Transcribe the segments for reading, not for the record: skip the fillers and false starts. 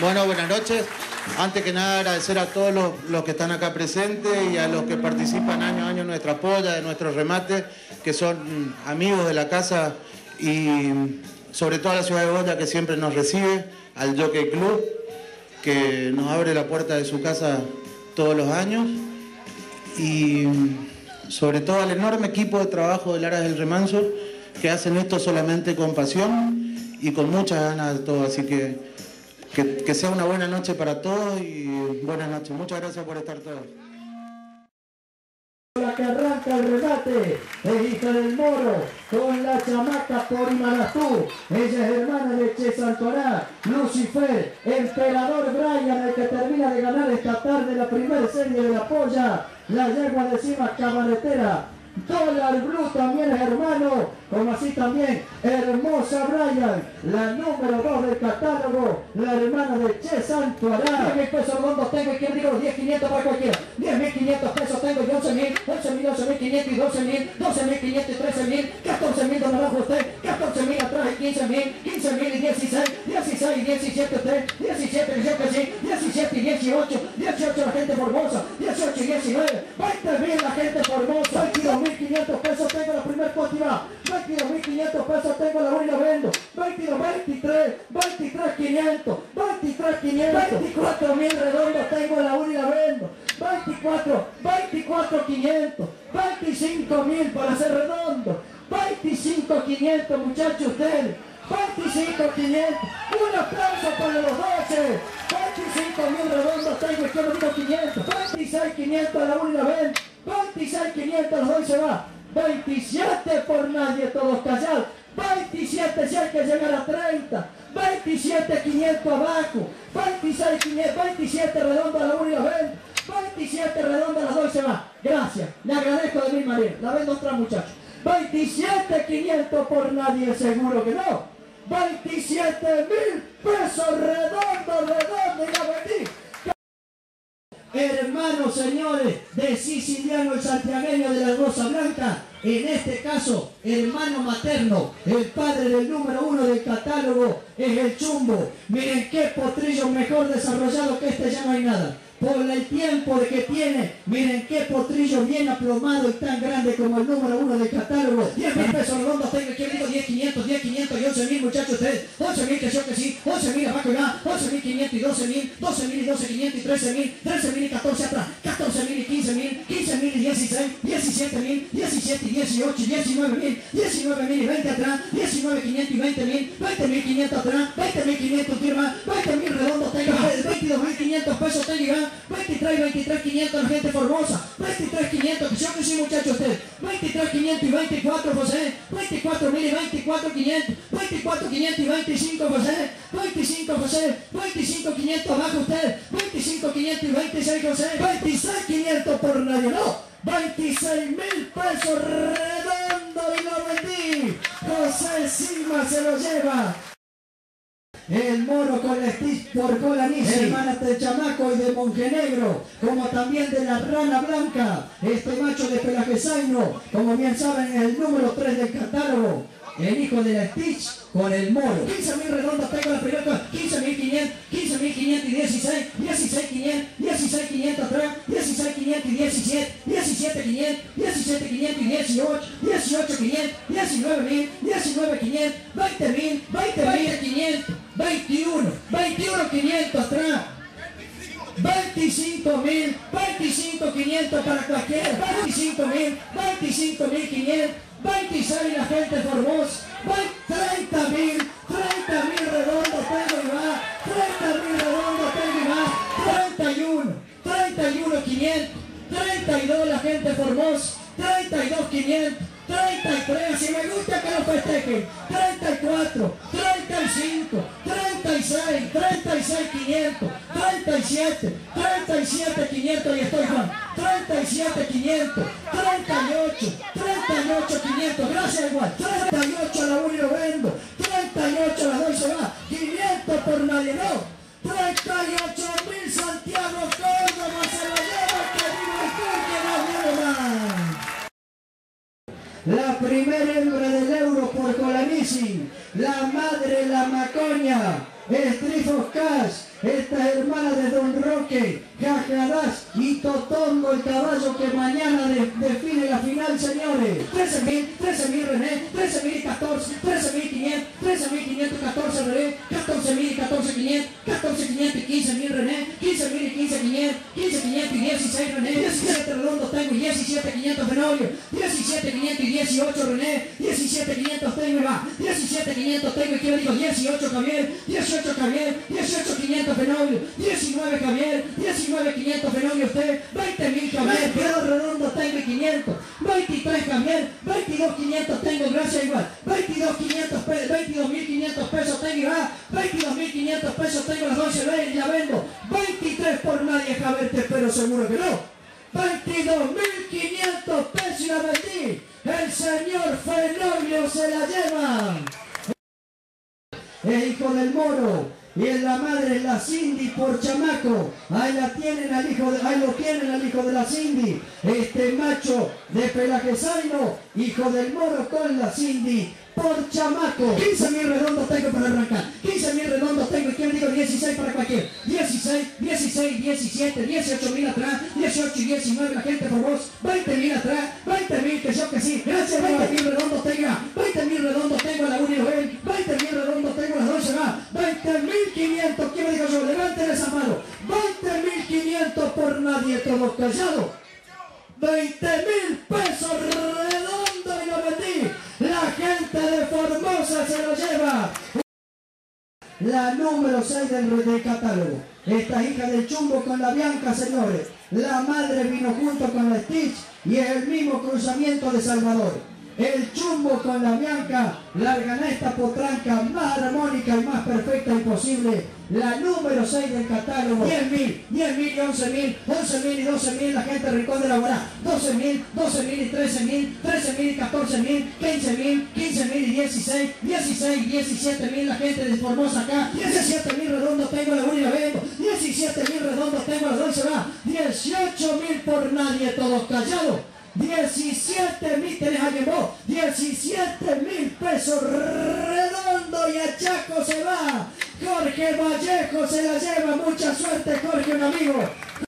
Bueno, buenas noches. Antes que nada agradecer a todos los que están acá presentes y a los que participan año a año en nuestra polla, de nuestros remates, que son amigos de la casa y sobre todo a la ciudad de Boya que siempre nos recibe, al Jockey Club, que nos abre la puerta de su casa todos los años y sobre todo al enorme equipo de trabajo del Aras del Remanso que hacen esto solamente con pasión y con muchas ganas de todo, así que sea una buena noche para todos y buenas noches. Muchas gracias por estar todos. La que arranca el remate es hija del Moro con la chamaca por Imanastú. Ella es hermana de Che Santorá, Lucifer, Emperador Brian, el que termina de ganar esta tarde la primera serie de la polla. La yegua de cima cabaretera. Dólar Blue también es hermano, como así también Hermosa Brian, la número 2 del catálogo, la hermana de Che Santuará. 10.000 pesos rondos tengo y quién digo 10.500 para cualquiera. 10.500 pesos tengo y 11.000, 11.500 y 12.000, 12.500 y 13.000, 14.000 donde abajo usted, 14.000 atrás y 15.000, 15.000 y 16, 16 y 17 usted, 17 y yo que sí, 17 y 18, 18 la gente formosa, 18 y 19, 20.000 la gente formosa, 22.500 pesos tengo la primer póstima, 22.500 pesos tengo la única vendo, 22, 23, 23.500, 23.500, 24.000 redondos tengo la única vendo, 24, 24.500, 25.000 para ser redondo, 25.500 muchachos ustedes, 25.500, un aplauso para los 12, 25.000 redondos tengo y quiero digo 500, 26.500 a la única vendo, 26.500 los doy se va, 27 por nadie, todos callados, 27 si hay que llegar a 30, 27.500 abajo, 26.500, 27 redondo a la única vendo, 27 redondo las doy se va, gracias, le agradezco de mil maneras, la vendo otra muchachos, 27.500 por nadie, seguro que no, 27.000 pesos redondo y la vendí. Hermanos, señores, de Siciliano el santiagueño de la Rosa Blanca, en este caso, hermano materno, el padre del número 1 del catálogo, es el Chumbo. Miren qué potrillo mejor desarrollado que este, ya no hay nada. Por el tiempo de que tiene, miren qué potrillo bien aplomado y tan grande como el número 1 del catálogo. 10.000 pesos redondos tengo aquí, digo 10.500, 10.500 y 11.000 muchachos ustedes. 11.000 que yo que sí, 11.000 abajo y va, 11.500 y 12.000, 12.000 y 12.500 y 13.000, 13.000 y 14 atrás, 14.000 y 15.000, 15.000 y 16, 17.000, 17 y 18, 19.000, 19.000 y 20 atrás, 19.500 y 20.000, 20.500 atrás, 20.500 firma, 20.000 redondos tengo, 22.500 pesos tengo y va, 23 y 23.500 la gente formosa, 23.500 que yo que sí muchachos ustedes, 23.500 y 24 José, 24.000 y 24.500, 24.500 y 25 José, 25 José, 25.500 abajo ustedes, 25.500 y 26 José, 26.500 por nadie, no, 26.000 pesos redondo y lo vendí, José Silva se lo lleva. El Moro con la Stitch por Colanisi, hermanas de Chamaco y de Montenegro, como también de la Rana Blanca, este macho de pelaje zaino, como bien saben es el número 3 del catálogo, el hijo de la Stitch con el Moro. 15.000 redondos tengo la primera, 15.500, 15.500 y 16, 16.500, 16.500 atrás, 16.500 y 17, 17.500, 17.500 y 18, 18.500, 19.000, 19.500, 20.000, 20.500, 21, 21.500 atrás. 25.000, 25.500 para cualquiera, 25.000, 25.500, 26 la gente formosa, 30.000 redondos tengo y va, 30.000 redondos tengo y va, 31.500, 32 la gente formosa, 32.500, 33, si me gusta que lo festejen, 34, 35, 36, 36.500, 37, 37.500 y estoy Juan, 37.500, 38, 38.500, gracias igual, 38 a la 1 y lo vendo, 38 a la 2 se va, 500 por nadie, no, 38.000 Santiago Córdoba se lo lleva, que viva el Turque, no viene más. La primera hembra del euro por Colanisi, la madre la Macoña, Estrifos Cash, esta hermana de Don Roque, Jajadas y Totongo, el caballo que mañana define la final, señores. 13.000 René, 13.000 y 14, 13.500, 13.514 René, 14.000 y 14.500, 14.500 y 15.000 René, 15.000 y 15.500, 15.500 y 16 René, 17 redondos tengo y 17.500 Fenolio, 17.500 y 18 René, 17.500 tengo y va, 17.500 tengo y quiero digo 18 Javier, 18 Javier, 18.500 Fenolio, 19 Javier, 19.500 Fenolio usted, 20.000 Javier, quedó redondo tengo y 500, 23 Javier, 22.500 tengo, gracias igual, 22.500 pesos tengo y va, 22.500 pesos tengo las 12 veces y la vendo, 23 por nadie Javier, te espero seguro que no, 22.500 pesos y la vendí, el señor Fenolio se la lleva. El hijo del Moro y en la madre la Cindy por chamaco. Ahí la tienen al hijo ahí lo tienen al hijo de la Cindy. Este macho de pelajezaino, hijo del Moro con la Cindy por chamaco. 15.000 redondos tengo para arrancar. 15.000 redondos tengo y quiero digo 16 para cualquier. 16, 16, 17, 18.000 atrás, 18 y 19 la gente por vos. 20.000 atrás, 20.000 que yo que sí. Gracias, 20.000 redondos tengo. 20.000 redondos tengo a la 1 y lo ven. 20.000 redondos tengo a las 12 va. 20.500, ¿qué me digo yo? Levanten esa mano. 20.500 por nadie, todos callados. 20.000 pesos redondo y lo vendí. La gente de Formosa se lo lleva. La número 6 del catálogo. Esta hija del Chumbo con la Bianca, señores. La madre vino junto con la Stitch y es el mismo cruzamiento de Salvador. El Chumbo con la Bianca, la esta potranca más armónica y más perfecta imposible. La número 6 del catálogo. 10.000, 10.000 y 11.000, 11.000 y 12.000 la gente de Rincón de la Guará. 12.000, 12.000 y 13.000, 13.000 y 14.000, 15.000, 15.000 y 16, 16, 17.000 la gente de Formosa acá. 17.000 redondos tengo la 1 y la vendo. 17.000 redondos tengo la 12 va. 18.000 por nadie, todos callados. 17.000 tenés alguien vos, 17.000 pesos redondo y a Chaco se va. Jorge Vallejo se la lleva, mucha suerte Jorge, un amigo.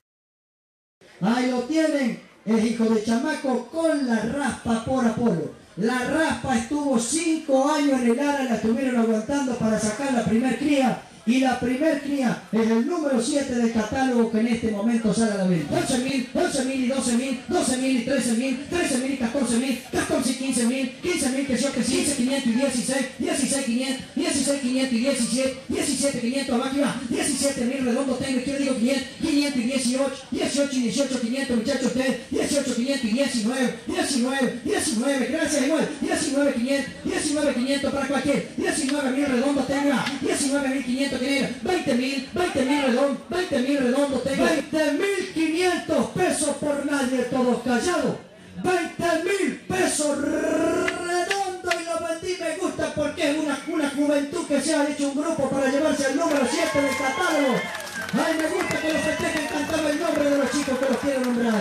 Ahí lo tienen, el hijo de chamaco con la raspa por Apolo. La raspa estuvo 5 años en el ARA, la estuvieron aguantando para sacar la primer cría. Y la primer cría es el número 7 del catálogo que en este momento sale a la venta. 11.000, 11.000 y 12.000, 12.000 y 13.000, 13.000 y 14.000, 14 y 15.000, 15.000 que yo que 15.500 y 16, 16.500, 16.500 y 17, 17.500 abajo y va, 17.000 redondo tengo y quiero digo 500, 500 y 18, 18 y 18.500 muchachos ustedes, 18.500 y 19, 19, 19, gracias igual, 19.500, 19.500 para cualquier, 19.000 redondo tengo, 19.500 20.000 redondo, 20.000 redondo tengo, 20.500 pesos por nadie, todos callados, 20.000 pesos redondo y lo vendí, me gusta porque es una juventud que se ha hecho un grupo para llevarse el número 7 del catálogo. Ay, me gusta que los festejen cantando el nombre de los chicos que los quiero nombrar.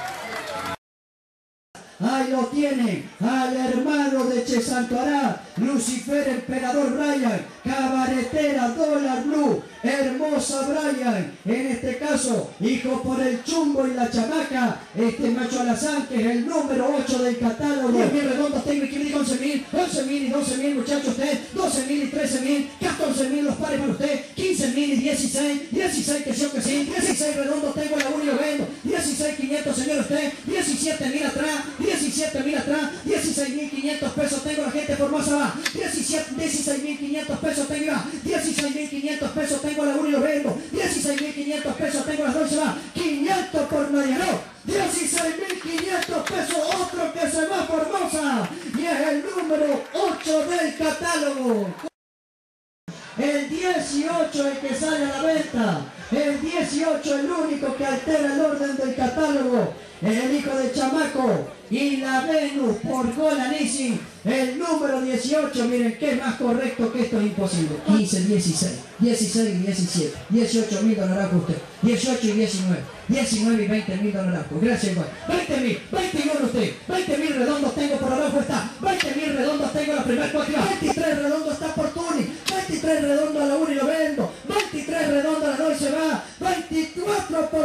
Ahí lo tienen, al hermano de Che Santo Ará, Lucifer Emperador Brian, cabaretera Dólar Blue, hermosa Brian, en este caso, hijo por el Chumbo y la Chamaca, este macho alazán que es el número 8 del catálogo. 10.000 redondos tengo y quiero digo 11.000, 11.000 y 12.000 muchachos usted, 12.000 y 13.000, 14.000 los pares para usted, 15.000 y 16, 16 que sí, 16 redondos tengo la 1 y lo vendo, 16.500 señor usted, 17.000 atrás, 17.000 atrás, 16.500 pesos tengo la gente Formosa va, 16.500 pesos tengo va, 16.500 pesos tengo la 1 y lo vendo, 16.500 pesos tengo las 12 va, 500 por nadie, no, 16.500 pesos otro que se va Formosa y es el número 8 del catálogo. El 18 el que sale a la venta, el 18 el único que altera el orden del catálogo, es el hijo del Chamaco y la Venus por Golanisi, el número 18, miren qué más correcto que esto es imposible. 15, 16, 16 y 17, 18.000 naranjos usted, 18 y 19, 19 y 20.000 naranjos, gracias igual, 20.000, 21 usted, 20.000 redondos tengo por abajo está, 20.000 redondos tengo la primera cuatro, 23 redondos está por Tuni, 23 redondos a la 1 y lo ven,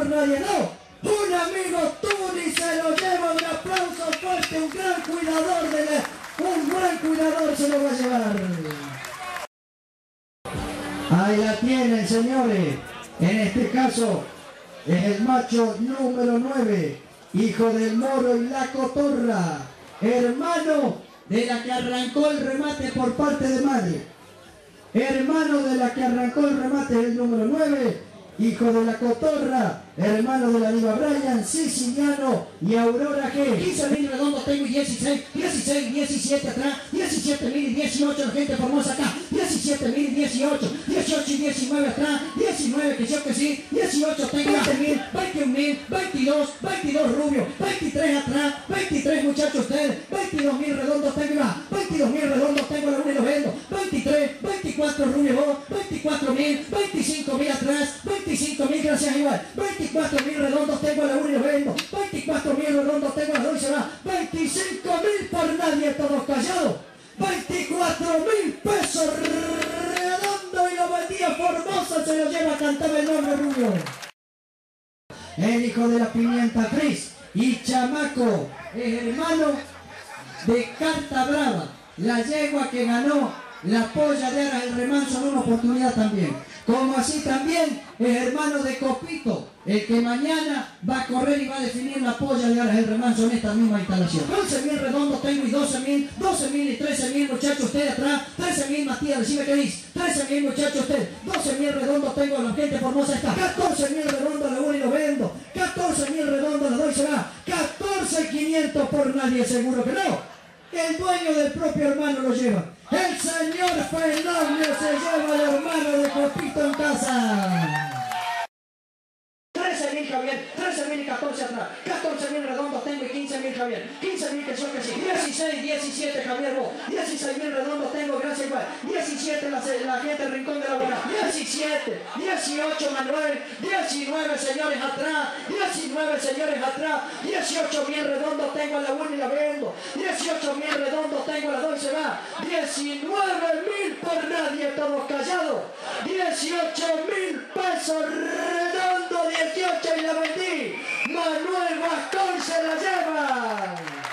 nadie, no. Un amigo Tuni se lo lleva, un aplauso fuerte, un gran cuidador se lo va a llevar. Ahí la tienen, señores. En este caso es el macho número 9, hijo del Moro y la Cotorra, hermano de la que arrancó el remate por parte de madre. Hermano de la que arrancó el remate es el número 9, hijo de la Cotorra, hermano de la Diva Brian, Siciliano y Aurora G. 15.000 redondos tengo y 16, 17 atrás, 17.000 y 18 la gente famosa acá, 17.000 y 18, 18 y 19 atrás, 19 que yo que sí, 18 tengo, 20.000, 21.000, 22 rubio, 23 atrás, 23 muchachos ustedes, 22.000 redondos tengo y va, 22.000 redondos tengo la 1 y los vendo, 23, 24 rubio vos, 24.000, 25.000 atrás, 25.000 gracias igual, 24.000 redondos tengo la 1 y los vendo, 24.000 redondos tengo la 2 y se va, 25.000 por nadie, todos callados, 24.000 pesos redondo y la batía Formosa se lo lleva a cantar el nombre rubio. El hijo de la pimienta frizz y chamaco es hermano de Carta Brava, la yegua que ganó la polla de Aras el Remanso en una oportunidad también. Como así también es hermano de Copito, el que mañana va a correr y va a definir la polla de Aras el Remanso en esta misma instalación. 11.000 redondos tengo y 12.000 y 13.000 muchachos ustedes atrás, 13.000 Matías, decime qué dice, 13.000 muchachos ustedes, 12.000 redondos tengo, la gente formosa está, 14.000 redondos la 1 y lo vendo, 14.000 redondos la 2 y se va, 14.500 por nadie, seguro que no. El dueño del propio hermano lo lleva. El señor Fernando se lleva al hermano de Copito en casa. 13.000 Javier, 13.000 y 14 atrás, 14.000 redondos tengo y 15.000 Javier, 15.000 que yo que sí, 16, 17 Javier vos, 16.000 redondos tengo, gracias igual, 17 la gente del Rincón de la Buena, 17, 18 Manuel, 19 señores atrás, 19 señores atrás, 18.000 redondos tengo la 1 y la vendo, 18.000 redondos tengo la 2 y se va, 19.000 por nadie, todos callados, 18.000 pesos redondos, 18 y la vendí. Manuel Bastón se la lleva.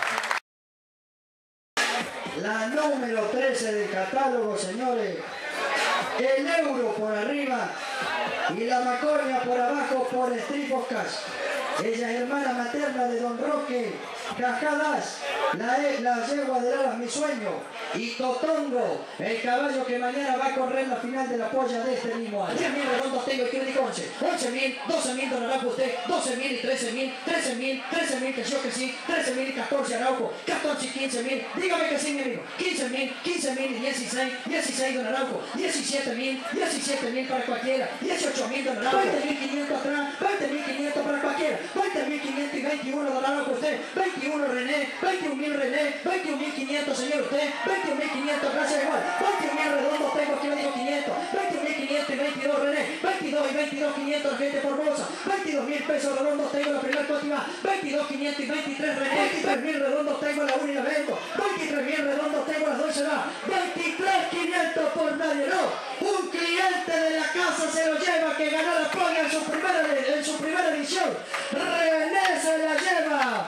La número 13 del catálogo, señores. El euro por arriba y la macornia por abajo por Stripos Cash. Ella es hermana materna de Don Roque Cajadas, la yegua de Aras, mi sueño, y Totongo, el caballo que mañana va a correr la final de la polla de este mismo año. 10.000 redondos tengo y que le digo 11, 11.000, 12.000 don Araujo usted, 12.000 y 13.000, 13.000 que yo que sí, 13.000 y 14 Araujo, 14 y 15.000, dígame que sí mi amigo, 15.000 y 16 don Araujo, 17.000 para cualquiera, 18.000 don Araujo, 20.500 atrás, 20.500 para cualquiera, 20.500 y 21 don Araujo usted, 21 René, 21.000 René, 21.500 señor usted, 21.500 gracias igual, 21.000 redondos tengo aquí le digo 500, 21.500 y 22 René, 22 y 22.500 gente formosa, 22.000 pesos redondos tengo la primera cótima, 22.500 y 23 René, 23.000 redondos tengo la 1 y la vendo, 23.000 redondos tengo las 2 se va, 23.500 por nadie, no, un cliente de la casa se lo lleva que ganó la polla en su primera edición, René se la lleva.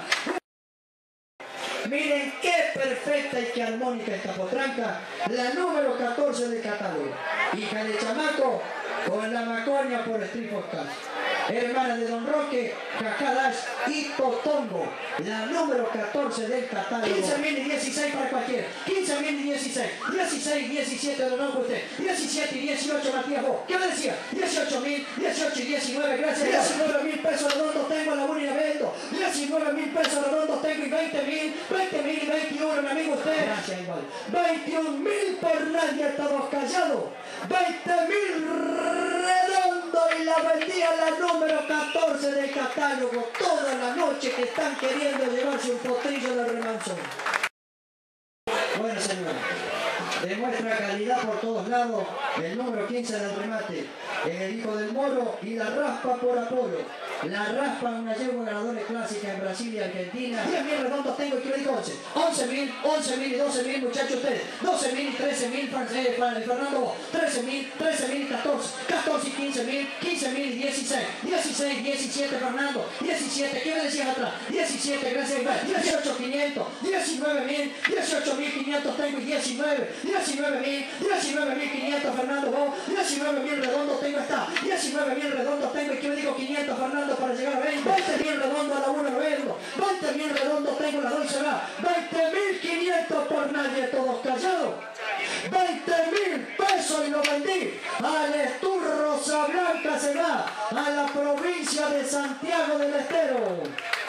Miren qué perfecta y qué armónica esta potranca, la número 14 del catálogo, hija de chamaco con la macoña por Stripos Cash, hermana de Don Roque Cajadas y Totongo, la número 14 del catálogo. 15.000 y 16 para cualquiera, 15.000 y 16, 16, 17 de Don Roque usted, 17 y 18 Matías vos, ¿qué me decía? 18.000, 18 y 19, gracias, 19.000 pesos redondos tengo la 1 y la vendo, 19.000 pesos redondos tengo y 20.000 y 21 mi amigo usted, gracias igual, 21.000 por nadie, todos callados, 20.000 redondo y la vendía la número 14 del catálogo toda la noche que están queriendo llevarse un potrillo del Remanso. Bueno señores, demuestra calidad por todos lados el número 15 del remate, es el hijo del Moro y la raspa por Apolo. La raspa, una yegua ganadora clásica en Brasil y Argentina. 10.000 redondos tengo y que le digo 11. 11.000, 11.000 y 12.000, muchachos ustedes. 12.000 y 13.000, Fernando. 13.000, 13.000 y 14. 14 y 15.000, 15.000 y 16. 16, 17, Fernando. 17, ¿qué me decías atrás? 17, gracias. 18.500, 19.000, 18.500 tengo y 19. 19.000, 19.500, Fernando. Vos, 19.000 redondos tengo está. 19.000 redondos tengo y que me digo 500, Fernando, para llegar a 20. 20.000 redondos a la 1 lo vendo. 20.000 redondos tengo, la doy se va. 20.500 por nadie, todos callados. 20.000 pesos y lo vendí. Al Esturro Rosa Blanca se va a la provincia de Santiago del Estero.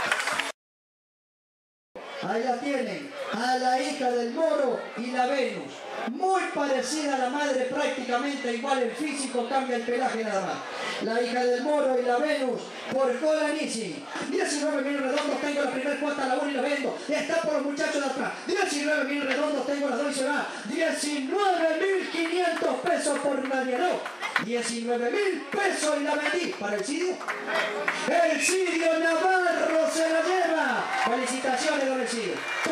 Ahí la tienen, a la hija del Moro y la Venus. Muy parecida a la madre, prácticamente igual el físico, cambia el pelaje nada más. La hija del Moro y la Venus por Colanisi. 19.000 redondos tengo la primera cuota a la 1 y la vendo. Está por los muchachos de atrás. 19.000 redondos tengo la 2 y se va. 19.500 pesos por Nadiano. 19.000 pesos y la vendí. ¿Para el Cidio? El Cidio Navarro se la lleva. Felicitaciones, don Cidio.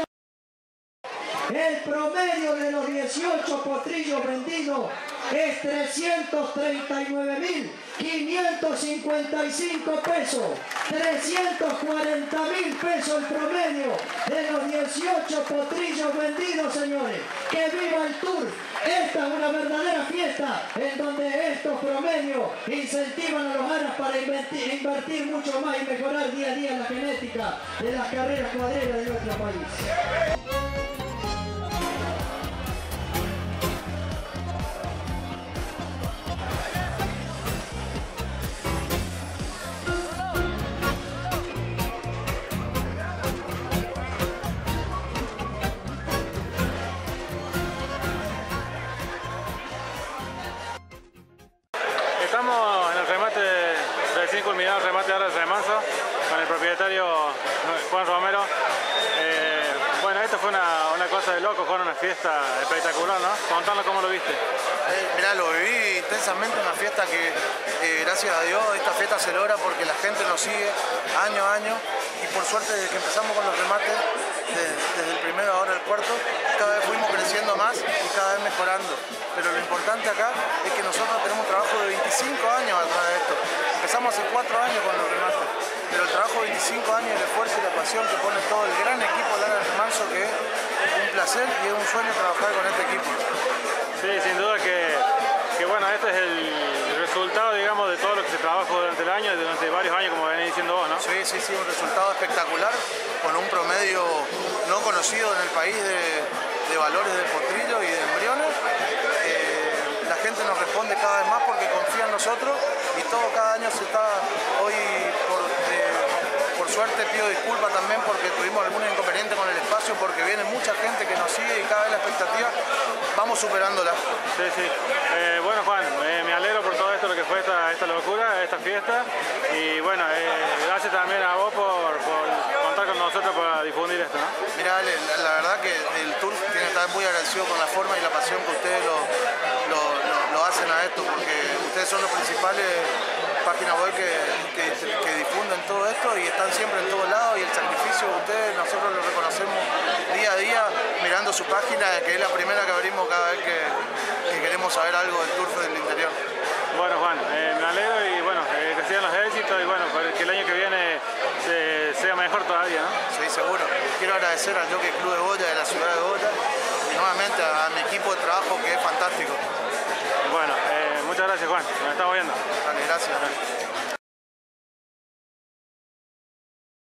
El promedio de los 18 potrillos vendidos es 339.555 pesos. 340.000 pesos el promedio de los 18 potrillos vendidos, señores. ¡Que viva el Tour! Esta es una verdadera fiesta en donde estos promedios incentivan a los aras para invertir mucho más y mejorar día a día la genética de las carreras cuadreras de nuestro país. Estamos en el remate, recién culminado el remate ahora del remanso con el propietario Juan Romero. Bueno, esto fue una cosa de loco, fue una fiesta espectacular, ¿no? Contanos cómo lo viste. Mirá, lo viví intensamente, una fiesta que gracias a Dios esta fiesta se logra porque la gente nos sigue año a año y por suerte desde que empezamos con los remates, desde el primero ahora el cuarto, cada vez fuimos creciendo más y cada vez mejorando. Pero lo importante acá es que nosotros tenemos un trabajo de 25 años atrás de esto. Empezamos hace 4 años con los remates, pero el trabajo de 25 años, el esfuerzo y la pasión que pone todo el gran equipo Lara Remanso, que es un placer y es un sueño trabajar con este equipo. Sí, sin duda que bueno, este es el resultado, digamos, de todo lo que se trabajó durante el año y durante varios años, como venís diciendo vos, ¿no? Sí, un resultado espectacular, con un promedio no conocido en el país de valores de potrillo y de embriones. La gente nos responde cada vez más porque confía en nosotros y todo cada año se está, hoy por suerte pido disculpas también porque tuvimos algún inconveniente con el espacio porque viene mucha gente que nos sigue y cada vez la expectativa vamos superándola. Sí. Bueno, Juan, me alegro por todo esto, lo que fue esta locura, esta fiesta y bueno, gracias también a vos por contar con nosotros para difundir esto, ¿no? Mira, Ale, la verdad que el Tour tiene que estar muy agradecido con la forma y la pasión que ustedes lo hacen a esto, porque ustedes son los principales páginas web que difunden todo esto y están siempre en todos lados y el sacrificio de ustedes nosotros lo reconocemos día a día mirando su página, que es la primera que abrimos cada vez que queremos saber algo del Tour del interior. Bueno, Juan, me alegro y bueno, que sigan los éxitos y bueno, que el año que viene sea mejor todavía, ¿no? Sí, seguro. Quiero agradecer al Jockey Club de Boya, de la ciudad de Boya, y nuevamente a mi equipo de trabajo que es fantástico. Bueno, muchas gracias, Juan, nos estamos viendo. Vale, gracias.